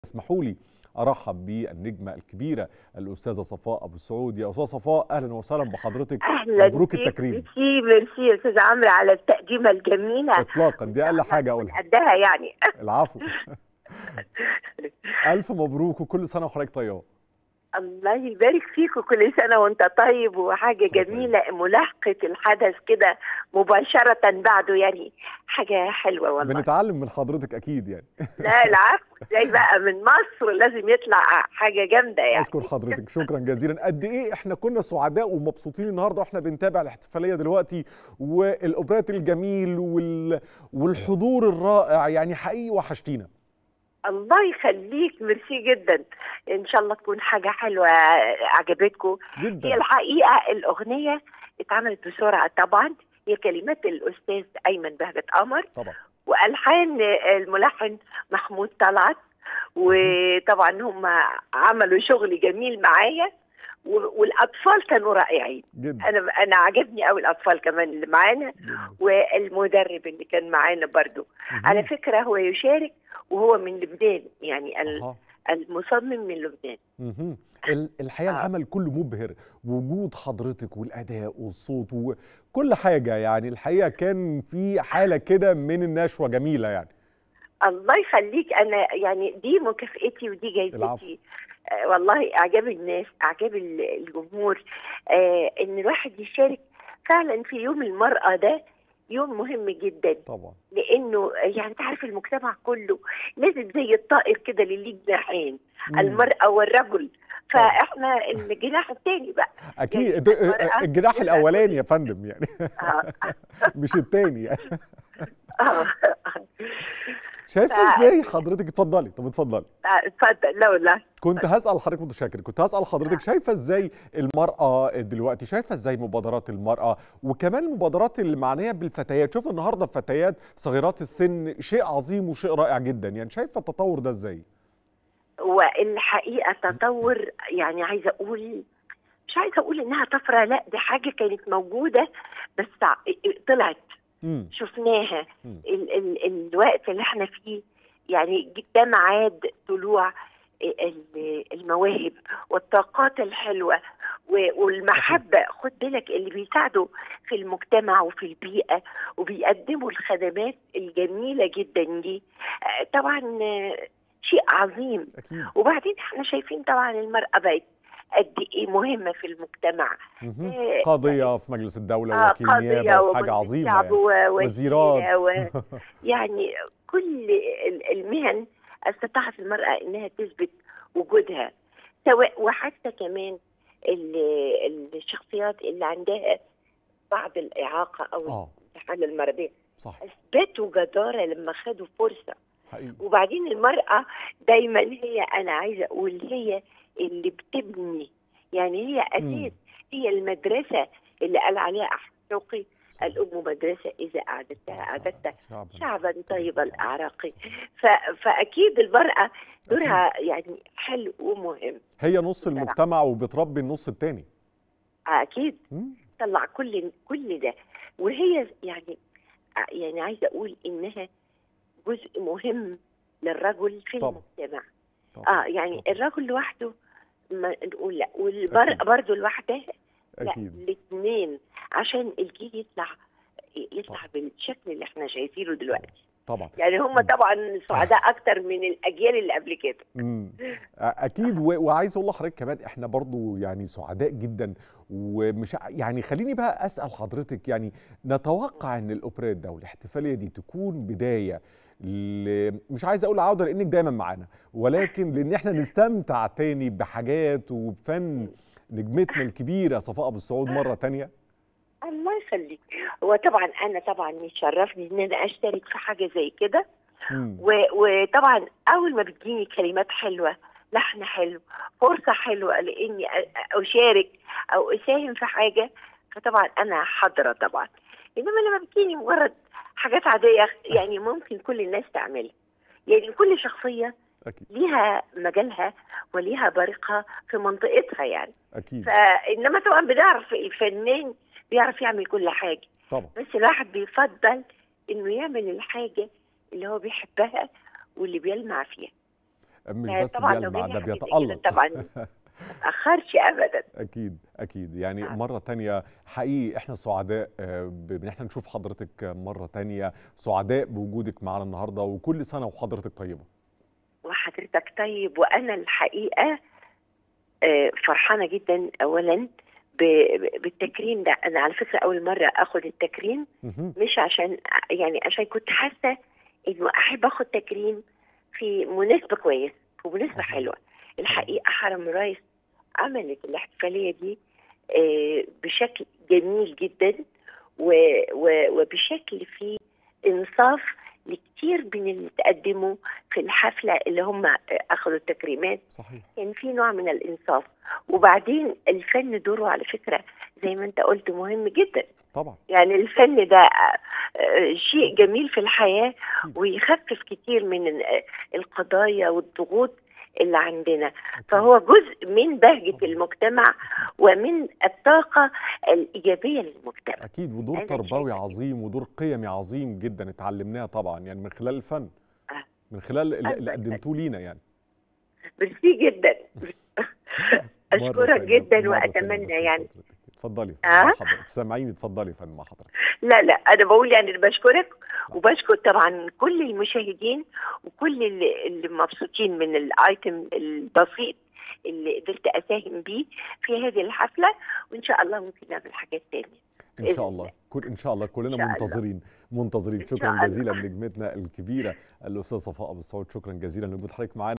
اسمحوا لي ارحب بالنجمه الكبيره الاستاذه صفاء ابو السعود. يا استاذه صفاء، اهلا وسهلا بحضرتك. اهلا مبروك بيك. التكريم. ميرسي ميرسي يا استاذ عمرو على التقديمه الجميله. اطلاقا، دي اقل حاجه اقولها. قدها يعني. العفو. الف مبروك وكل سنه وحضرتك طيبه. الله يبارك فيك وكل سنه وانت طيب، وحاجه جميله ملاحقه الحدث كده مباشره بعده، يعني حاجه حلوه والله. بنتعلم من حضرتك اكيد يعني. لا العفو، زي بقى من مصر لازم يطلع حاجه جامده يعني. اشكر حضرتك، شكرا جزيلا. قد ايه احنا كنا سعداء ومبسوطين النهارده واحنا بنتابع الاحتفاليه دلوقتي، والاوبرات الجميل والحضور الرائع، يعني حقيقي وحشتينا. الله يخليك، ميرسي جدا. ان شاء الله تكون حاجه حلوه عجبتكم جدا. هي الحقيقه الاغنيه اتعملت بسرعه طبعا، هي كلمات الاستاذ ايمن بهجت قمر طبعا، والحان الملحن محمود طلعت، وطبعا هم عملوا شغل جميل معايا، والاطفال كانوا رائعين جدا. انا عجبني قوي الاطفال كمان اللي معانا، والمدرب اللي كان معانا برضو. على فكره هو يشارك وهو من لبنان، يعني المصمم من لبنان. الحقيقه العمل كله مبهر، وجود حضرتك والاداء والصوت وكل حاجه، يعني الحقيقه كان في حاله كده من النشوه جميله يعني. الله يخليك، انا يعني دي مكافئتي ودي جايزتي. والله اعجاب الناس، اعجاب الجمهور، ان الواحد يشارك فعلا في يوم المرأة ده. يوم مهم جدا طبعا، لانه يعني تعرف المجتمع كله لازم زي الطائر كده اللي ليه جناحين، المرأة والرجل، فاحنا الجناح الثاني بقى. اكيد يعني الجناح الاولاني يا فندم يعني. مش الثاني يعني. شايفه ازاي حضرتك؟ اتفضلي. طب اتفضلي. اتفضل. لا كنت هسأل حضرتك، متشكر، كنت هسأل حضرتك شايفه ازاي المرأة دلوقتي، شايفه ازاي مبادرات المرأة وكمان المبادرات اللي معنيه بالفتيات؟ شوف النهارده فتيات صغيرات السن، شيء عظيم وشيء رائع جدا، يعني شايفه التطور ده ازاي؟ والحقيقه تطور، يعني مش عايزه اقول انها طفره، لا دي حاجه كانت موجوده بس طلعت. شفناها. الوقت اللي احنا فيه يعني ده ميعاد طلوع المواهب والطاقات الحلوه والمحبه. خد بالك اللي بيساعدوا في المجتمع وفي البيئه وبيقدموا الخدمات الجميله جدا دي، طبعا شيء عظيم. أكيد. وبعدين احنا شايفين طبعا المرأة بقت قد ايه مهمة في المجتمع. قاضية في مجلس الدولة، وكيل نيابة، حاجة عظيمة يعني. وزيرات يعني كل المهن استطاعت المرأة انها تثبت وجودها، سواء وحتى كمان الشخصيات اللي عندها بعض الإعاقة او الحالة المرضية اثبتوا جدارة لما خدوا فرصة حقيقي. وبعدين المرأة دايما هي، انا عايزة اقول هي اللي بتبني، يعني هي اساس، هي المدرسة اللي قال عليها احمد شوقي: الام مدرسة اذا اعددتها شعبا طيب الاعراق. فاكيد المرأة دورها يعني حلو ومهم. هي نص المجتمع وبتربي النص الثاني. اكيد. طلع كل ده، وهي يعني عايزة اقول انها جزء مهم للرجل في المجتمع. يعني الرجل لوحده ما نقول لا، والمرأة برضه لوحدها لا، الاثنين عشان الجيل يطلع بالشكل اللي احنا شايفينه دلوقتي. طبعا يعني هم طبعا سعداء اكتر من الاجيال اللي قبل كده. اكيد. وعايز اقول لحضرتك كمان احنا برضو يعني سعداء جدا. ومش يعني خليني بقى اسال حضرتك، يعني نتوقع ان الاوبريت ده والاحتفاليه دي تكون بدايه مش عايز اقول عوده لانك دايما معانا، ولكن لان احنا نستمتع تاني بحاجات وبفن نجمتنا الكبيره صفاء ابو السعود مره تانيه. الله يخليك. هو طبعا انا يشرفني ان انا اشترك في حاجه زي كده، وطبعا اول ما بتجيني كلمات حلوه، لحن حلو، فرصه حلوه لاني اشارك او اساهم في حاجه، فطبعا انا حاضره طبعا. انما لما بتجيني مجرد حاجات عاديه يعني ممكن كل الناس تعملها، يعني كل شخصيه أكيد. ليها مجالها وليها بريقها في منطقتها يعني. أكيد. فإنما طبعا بنعرف الفنان بيعرف يعمل كل حاجة طبعا. بس الواحد بيفضل إنه يعمل الحاجة اللي هو بيحبها واللي بيلمع فيها. مش بس طبعا لو بيلمع، جالي ده حاجه زي كده بيتألق. طبعا ما اتاخرش ابدا. اكيد اكيد. يعني مره تانية حقيقي احنا سعداء بان احنا نشوف حضرتك مره تانية، سعداء بوجودك معنا النهارده، وكل سنه وحضرتك طيبه. وحضرتك طيب. وانا الحقيقه فرحانه جدا اولا بالتكريم ده. انا على فكره اول مره اخد التكريم، مش عشان يعني عشان كنت حاسه انه احب اخد تكريم في مناسبه كويسه، في مناسبه حلوه. الحقيقه حرم الرايس عملت الاحتفاليه دي بشكل جميل جدا وبشكل فيه انصاف لكتير من اللي تقدموا في الحفله اللي هم اخذوا التكريمات. صحيح. كان في نوع من الانصاف. وبعدين الفن دوره على فكره زي ما انت قلت مهم جدا طبعا. يعني الفن ده شيء جميل في الحياه ويخفف كتير من القضايا والضغوط اللي عندنا. فهو جزء من بهجة المجتمع ومن الطاقة الإيجابية للمجتمع. أكيد. ودور تربوي عظيم ودور قيمي عظيم جدا اتعلمناه طبعا، يعني من خلال الفن، من خلال اللي قدمتوه لينا يعني. ميرسي جدا. أشكرك جدا وأتمنى يعني. اتفضلي مع حضرتك. سامعيني، اتفضلي يا فندم مع حضرتك. لا أنا بقول يعني بشكرك وبشكر طبعا كل المشاهدين وكل اللي مبسوطين من الايتم البسيط اللي قدرت اساهم بيه في هذه الحفله. وان شاء الله ممكن نعمل حاجات تانية ان شاء الله. ان شاء الله كلنا منتظرين. شكرا جزيلا نجمتنا الكبيره الاستاذه صفاء ابو السعود، شكرا جزيلا لوجود حضرتك معانا.